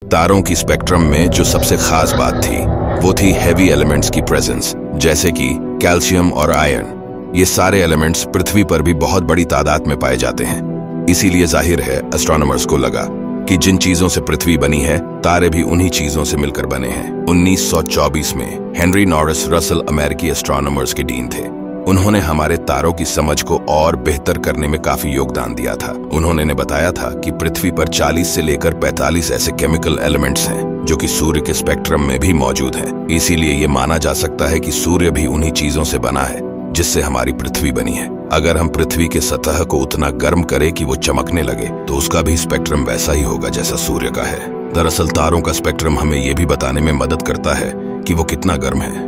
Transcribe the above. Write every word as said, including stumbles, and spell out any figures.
तारों की स्पेक्ट्रम में जो सबसे खास बात थी वो थी हैवी एलिमेंट्स की प्रेजेंस, जैसे कि कैल्शियम और आयरन। ये सारे एलिमेंट्स पृथ्वी पर भी बहुत बड़ी तादाद में पाए जाते हैं। इसीलिए जाहिर है एस्ट्रोनॉमर्स को लगा कि जिन चीजों से पृथ्वी बनी है, तारे भी उन्हीं चीजों से मिलकर बने हैं। उन्नीस सौ चौबीस में हेनरी नॉरिस रसल अमेरिकी एस्ट्रोनॉमर्स के डीन थे। उन्होंने हमारे तारों की समझ को और बेहतर करने में काफी योगदान दिया था। उन्होंने ने बताया था कि पृथ्वी पर चालीस से लेकर पैंतालीस ऐसे केमिकल एलिमेंट्स हैं जो कि सूर्य के स्पेक्ट्रम में भी मौजूद हैं। इसीलिए ये माना जा सकता है कि सूर्य भी उन्हीं चीजों से बना है जिससे हमारी पृथ्वी बनी है। अगर हम पृथ्वी के सतह को उतना गर्म करें कि वो चमकने लगे तो उसका भी स्पेक्ट्रम वैसा ही होगा जैसा सूर्य का है। दरअसल तारों का स्पेक्ट्रम हमें ये भी बताने में मदद करता है कि वो कितना गर्म है।